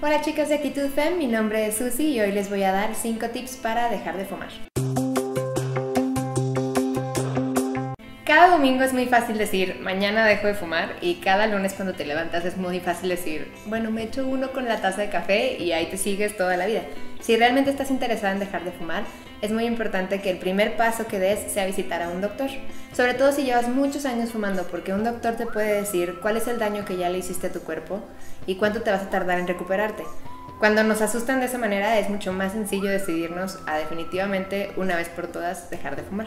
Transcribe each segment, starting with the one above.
Hola chicos de Actitud Fem, mi nombre es Susi y hoy les voy a dar 5 tips para dejar de fumar. Cada domingo es muy fácil decir, mañana dejo de fumar, y cada lunes cuando te levantas es muy fácil decir, bueno, me echo uno con la taza de café y ahí te sigues toda la vida. Si realmente estás interesada en dejar de fumar, es muy importante que el primer paso que des sea visitar a un doctor. Sobre todo si llevas muchos años fumando, porque un doctor te puede decir cuál es el daño que ya le hiciste a tu cuerpo y cuánto te vas a tardar en recuperarte. Cuando nos asustan de esa manera es mucho más sencillo decidirnos a definitivamente, una vez por todas, dejar de fumar.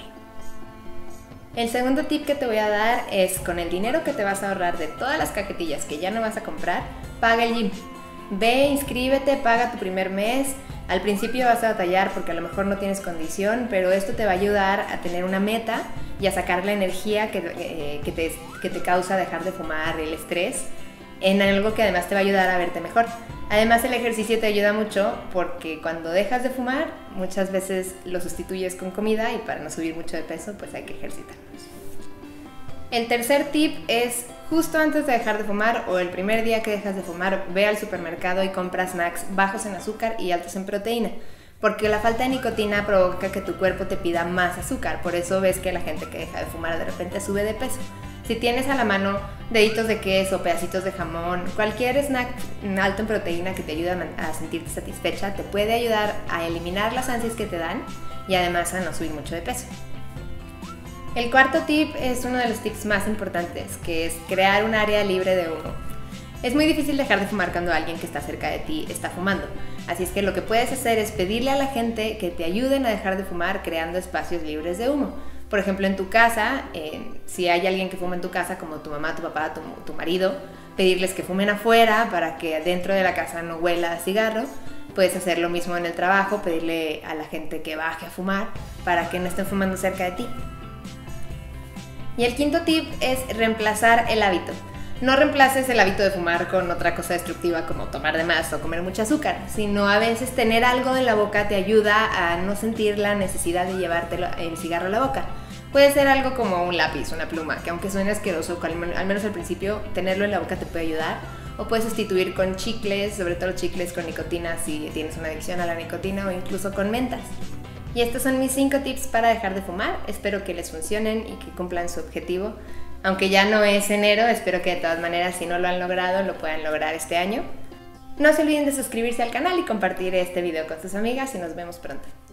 El segundo tip que te voy a dar es, con el dinero que te vas a ahorrar de todas las cajetillas que ya no vas a comprar, paga el gym. Ve, inscríbete, paga tu primer mes. Al principio vas a batallar porque a lo mejor no tienes condición, pero esto te va a ayudar a tener una meta y a sacar la energía que te causa dejar de fumar, el estrés, en algo que además te va a ayudar a verte mejor. Además, el ejercicio te ayuda mucho porque cuando dejas de fumar muchas veces lo sustituyes con comida y para no subir mucho de peso pues hay que ejercitarnos. El tercer tip es, justo antes de dejar de fumar o el primer día que dejas de fumar, ve al supermercado y compra snacks bajos en azúcar y altos en proteína, porque la falta de nicotina provoca que tu cuerpo te pida más azúcar. Por eso ves que la gente que deja de fumar de repente sube de peso. Si tienes a la mano deditos de queso, pedacitos de jamón, cualquier snack alto en proteína que te ayude a sentirte satisfecha, te puede ayudar a eliminar las ansias que te dan y además a no subir mucho de peso. El cuarto tip es uno de los tips más importantes, que es crear un área libre de humo. Es muy difícil dejar de fumar cuando alguien que está cerca de ti está fumando, así es que lo que puedes hacer es pedirle a la gente que te ayuden a dejar de fumar creando espacios libres de humo. Por ejemplo, en tu casa, si hay alguien que fuma en tu casa, como tu mamá, tu papá, tu marido, pedirles que fumen afuera para que dentro de la casa no huela a cigarro. Puedes hacer lo mismo en el trabajo, pedirle a la gente que baje a fumar para que no estén fumando cerca de ti. Y el quinto tip es reemplazar el hábito. No reemplaces el hábito de fumar con otra cosa destructiva como tomar de más o comer mucho azúcar, sino a veces tener algo en la boca te ayuda a no sentir la necesidad de llevarte el cigarro a la boca. Puede ser algo como un lápiz, una pluma, que aunque suene asqueroso, al menos al principio, tenerlo en la boca te puede ayudar. O puedes sustituir con chicles, sobre todo chicles con nicotina si tienes una adicción a la nicotina, o incluso con mentas. Y estos son mis 5 tips para dejar de fumar. Espero que les funcionen y que cumplan su objetivo. Aunque ya no es enero, espero que de todas maneras, si no lo han logrado, lo puedan lograr este año. No se olviden de suscribirse al canal y compartir este video con sus amigas y nos vemos pronto.